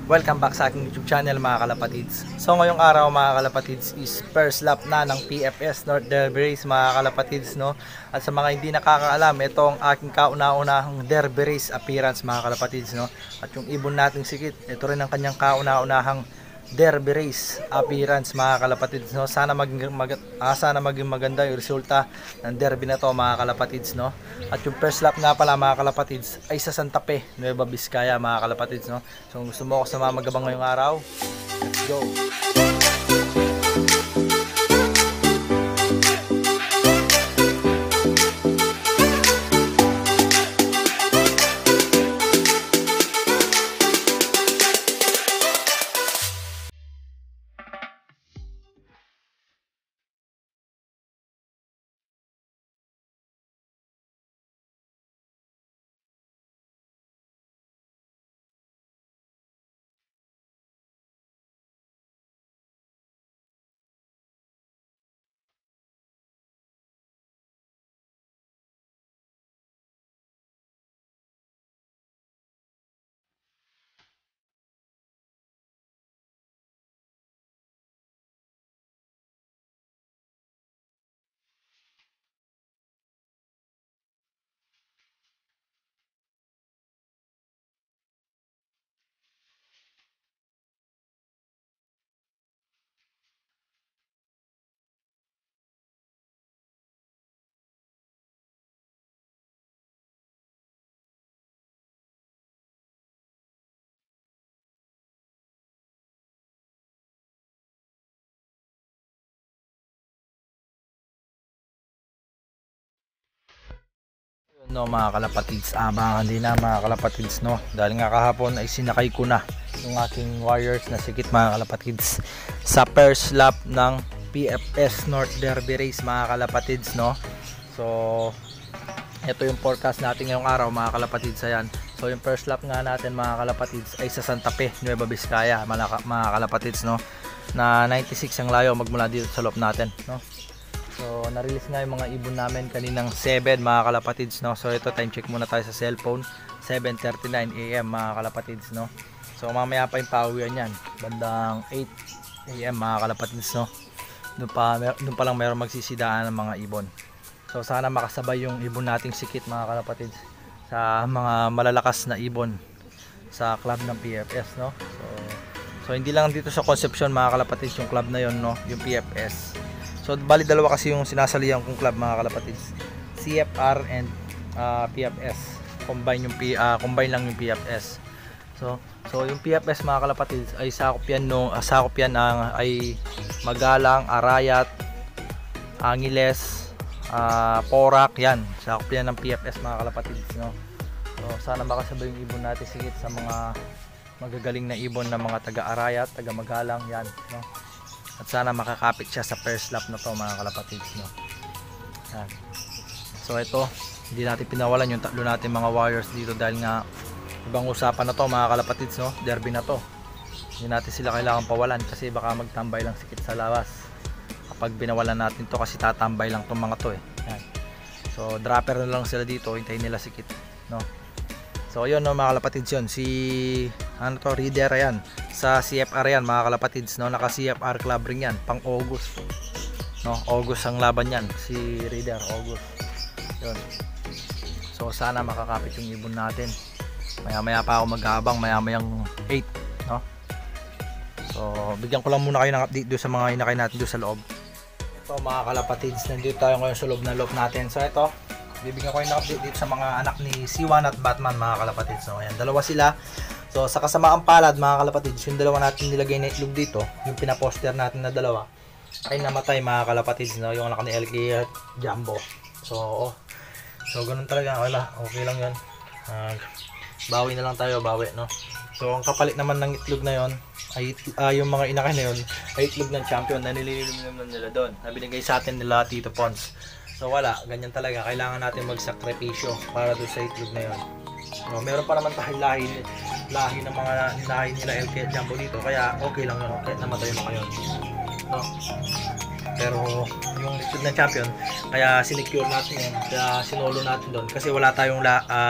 Welcome back sa aking YouTube channel mga kalapatids. So ngayong araw mga kalapatids is first lap na ng PFS North Derby Race mga kalapatids, no? At sa mga hindi nakakaalam, ito ang aking kauna-unahang Derby Race appearance mga kalapatids, no? At yung ibon nating sikit, ito rin ang kanyang kauna-unahang Derby Race appearance mga kalapatids, no? Sana maging maganda yung resulta ng derby na to mga kalapatids, no? At yung first lap nga pala mga kalapatids ay sa Santa Fe, Nueva Vizcaya mga kalapatids, no? So kung gusto mo ako sa mamagabang ngayong araw, let's go! No mga kalapatids, abangan din na mga kalapatids, no, dahil nga kahapon ay sinakay ko na yung aking warriors na sikit mga kalapatids sa first lap ng PFS North Derby Race mga kalapatids, no. So ito yung forecast natin ngayong araw mga kalapatids. Ayan, so yung first lap nga natin mga kalapatids ay sa Santa Fe, Nueva Vizcaya mga kalapatids, no, na 96 ang layo magmula dito sa loob natin, no. So na-release nga yung mga ibon namin kaninang 7 mga kalapatids, no. So ito, time check muna tayo sa cellphone, 7:39 AM mga kalapatids, no. So mamaya pa yung pawian yan, bandang 8 AM mga kalapatids, no. Doon pa lang meron magsisidaan ng mga ibon. So sana makasabay yung ibon nating sikit mga kalapatids sa mga malalakas na ibon sa club ng PFS, no. So hindi lang dito sa Concepcion mga kalapatids yung club na yon, no, yung PFS. So bali dalawa kasi yung sinasalihan kong club mga kalapatids, CFR and PFS. Combine lang yung PFS. So yung PFS mga kalapatids ay sakop yan ay Magalang, Arayat, Angeles, Porac, yan. Sakop yan ng PFS mga kalapatids, no. So sana makasabay yung ibon natin sigit sa mga magagaling na ibon na mga taga Arayat, taga Magalang, yan, no. At sana makakapit siya sa first lap na to mga kalapatids, no. Yan. So ito, hindi natin pinawalan yung tatlo natin mga warriors dito dahil nga ibang usapan na to mga kalapatids, no. Derby na to, hindi natin sila kailangan pawalan kasi baka magtambay lang sikit sa labas kapag binawalan natin to, kasi tatambay lang tong mga to, eh. Yan. So dropper na lang sila dito, hintayin nila sikit, no. So yun, no mga kalapatids, yun si Reader, yan sa CFR yan mga kalapatids, no. Naka CFR club ring yan, pang August, no. August ang laban yan, si Reader, August, yun. So sana makakapit yung ibon natin. Maya pa ako maghabang, mayang 8, no. So bigyan ko lang muna kayo ng update doon sa mga inakay natin doon sa loob. So mga kalapatids, nandito tayo ngayon sa loob ng loob natin. So ito, bibigyan ko kayo ng update dito sa mga anak ni C1 at Batman mga kalapatids. So ayan, dalawa sila. So sa kasamaang palad mga kalapatids, yung dalawa natin nilagay na itlog dito, yung pinaposter natin na dalawa ay namatay mga kalapatids, no, yung anak ni LK at Jumbo. So ganun talaga, okay lang yun. Bawi na lang tayo, no. So ang kapalit naman ng itlog na yon ay yung mga inakay na yon ay itlog ng champion na nililinom nila doon, na binigay sa atin nila Tito Pons. So wala, ganyan talaga, kailangan natin magsakripisyo para doon sa itlog na yon. No, meron pa naman tayong lahi ng mga lahi nila LK at Jumbo dito, kaya okay lang yun, okay, namatay mo kayo, no. Pero yung itlog ng champion, kaya sinecure natin yan, kaya sinolo natin doon kasi wala tayong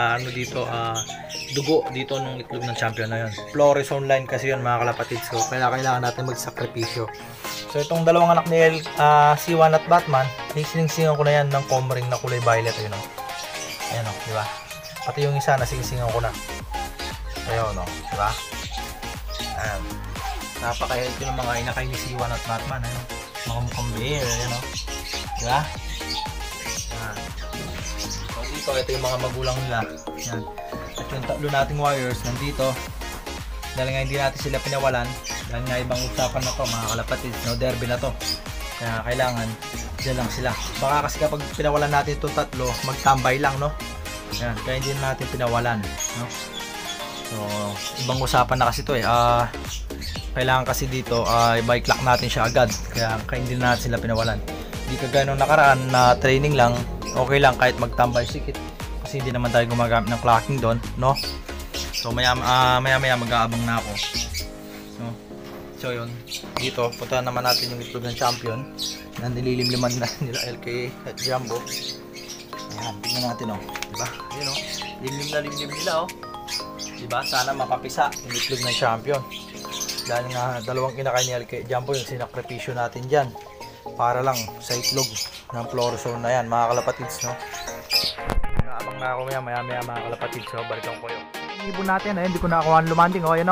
dugo dito ng itlog ng champion na yun. Florizone line kasi yun mga kalapatid, so kaya kailangan natin magsakripisyo. So itong dalawang anak ni C1 at Batman, siningsingan ko na yan ng comring na kulay violet. Ayun o, ayan o, diba? Pati yung isa nasinsingan ko na. Ayun o, diba? Ayan, napaka-healthy ng mga inakay ni C1 at Batman. Ayun, mga mukhang bear. Ayun o, diba? Ayan. So dito, ito yung mga magulang nila. Ayan. At yung tatlo nating warriors nandito, dahil nga hindi natin sila pinawalan, dahil nga ibang usapan na to mga kalapatid, no, derby na to, kaya kailangan dyan lang sila. Baka kasi kapag pinawalan natin itong tatlo, magtambay lang, no. Yan, kaya hindi natin pinawalan, no. So ibang usapan na kasi to kailangan kasi dito bike lock natin siya agad, kaya hindi na natin sila pinawalan. Hindi kagaya nung nakaraan na training lang, okay lang kahit magtambay sikit kasi hindi naman tayo gumagamit ng clocking doon, no. So maya mag-aabang na ako. So yun, dito punta naman natin yung itlog ng champion na nililimliman na nila LK at Jumbo. Ayan, tingnan natin diba? Ayun limlim nila diba? Sana mapapisa yung itlog ng champion. Dahil nga dalawang kinakain ni LK Jumbo yung sinakripisyo natin dyan para lang sa itlog ng Florizone na yan mga kalapatids, no? Naabang na ako maya mga kalapatids, so balikan ko yung ibon natin. Ayun, hindi ko nakakuha ng lumanding. Ayun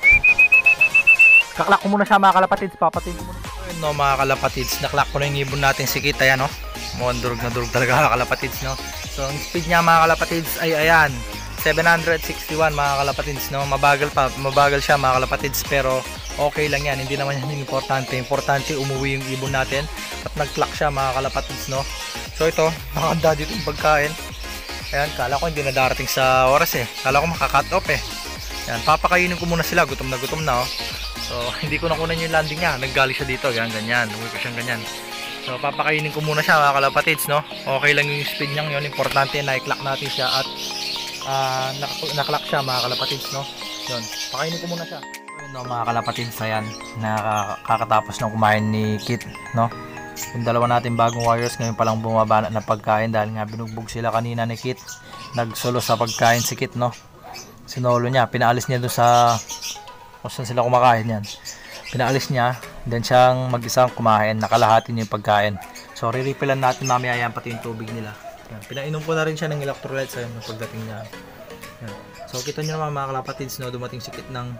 kaklak ko muna siya mga kalapatids, papatin ko muna. Ayun mga kalapatids, naklak ko na yung ibon natin si Kit. Ayan mukhang durug na durug talaga mga kalapatids, no. So ang speed niya mga kalapatids ay ayan 761 mga kalapatids, no. Mabagal siya mga kalapatids, pero okay lang yan, hindi naman yan importante umuwi yung ibon natin at nag-clock siya mga kalapatids, no. So ito, nakahanda dito yung pagkain. Ayan, kala ko hindi na darating sa oras kala ko maka-cut off Ayan, papakainin ko muna sila, gutom na So hindi ko nakunan yung landing niya, naggali siya dito, ganyan, uwi ko siyang ganyan. So papakainin ko muna siya mga kalapatids, no. Okay lang yung speed niya yun, importante na i-clock natin siya at na-clock siya mga kalapatids, no. Yun, pakainin ko muna siya. Yun mga kalapatids, ayan, nakakatapos na kumain ni Kit, no. Yung dalawa natin bagong warriors ngayon palang bumaba na pagkain dahil nga binugbog sila kanina ni Kit. Nagsolo sa pagkain si Kit, no. Sinolo niya, pinaalis niya doon sa kung saan sila kumakain yan. Pinaalis niya, then siyang mag-isang kumain, nakalahati niya yung pagkain. So re-refillan natin mamaya yan pati yung tubig nila. Yan. Pinainom ko na rin siya ng electrolytes ayun pagdating niya. Yan. So kita nyo naman mga kalapatids, no, dumating si Kit ng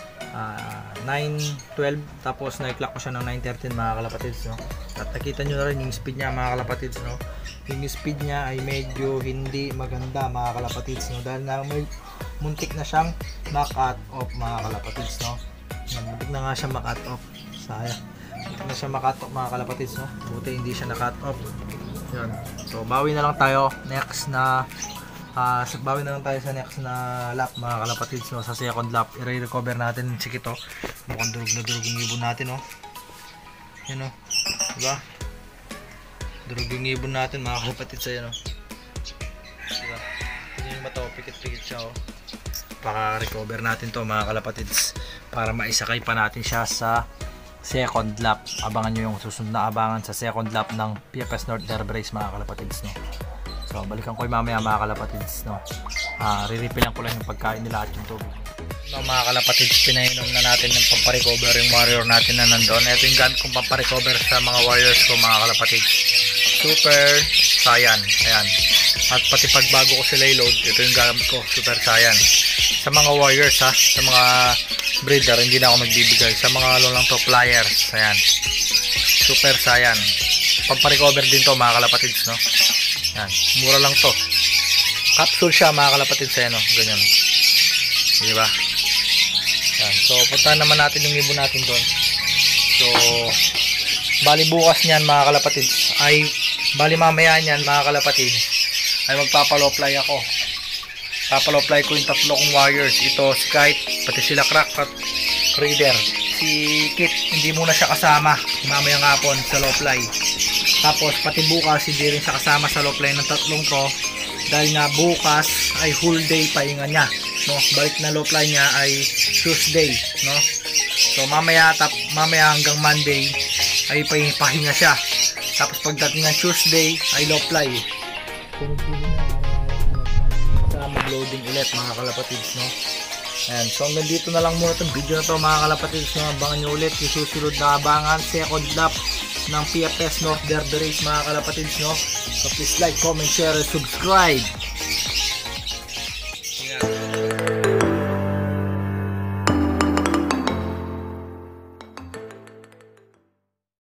9:12 tapos na-clock ko siya ng 9:13 mga kalapatids, no. At nakita nyo na rin yung speed niya mga kalapatids, no. Yung speed niya ay medyo hindi maganda mga kalapatids, no, dahil nga may muntik na siyang ma-cut off mga kalapatids, no. Muntik na nga siya ma-cut off. Sayang. Muntik na siya ma-cut off mga kalapatids, no. Buti hindi siya na-cut off. Yan. So bawi na lang tayo next na sa next na lap mga kalapatids, no. Sa second lap i-recover natin si Kito. Mukhang durug na durug yung ibon natin, no. Yan, no. Diba? Durug yung ibon natin mga kalapatids, ayan, no. Diba? Yan yung mata, pikit-pikit siya, Paka-recover natin to mga kalapatids para maisakay pa natin siya sa second lap. Abangan nyo yung susunod na abangan sa second lap ng PFS North Derby Race mga kalapatids, no. So balikan ko yung mamaya mga kalapatids, no. Re-refillan ko lang yung pagkain nila at yung tubig. No, mga kalapatids, pinainom na natin yung pamparecover yung warrior natin na nandun. Ito yung gamit kong pamparecover sa mga warriors ko mga kalapatids. Super Saiyan, ayan. At pati pag bago ko sila i-load, ito yung gamit ko, Super Saiyan. Sa mga warriors sa mga breeder, hindi na ako magbibigay. Sa mga lang to, flyers, ayan. Super Saiyan. Pamparecover din to mga kalapatids, no. Ayan, mura lang to. Capsule siya mga kalapatids, ayan, no, ganyan. Diba? Ayan, so puntahan naman natin yung ibon natin doon. So bali bukas niyan mga kalapatids ay mamaya niyan mga kalapatids ay magpapaloply ako. Papaloply ko yung tatlo kong warriors, ito si Kite, pati sila Crack at Raider. Si Kit hindi muna siya kasama mamayang hapon sa loply. Tapos pati bukas hindi rin siya kasama sa loply ng tatlong to dahil nga bukas ay whole day pahinga niya, no. Balik na loply niya ay Tuesday, no. So mamaya hanggang Monday ay pahinga siya. Tapos pagdating ng Tuesday ay low fly. Sa mag-loading ulit mga kalapatids, no? Ayan, so hanggang dito na lang muna itong video na to mga kalapatids, no? Abangan nyo ulit yung susunod na abangan, second lap ng PFS North Derby Race mga kalapatids, no? So please like, comment, share, and subscribe.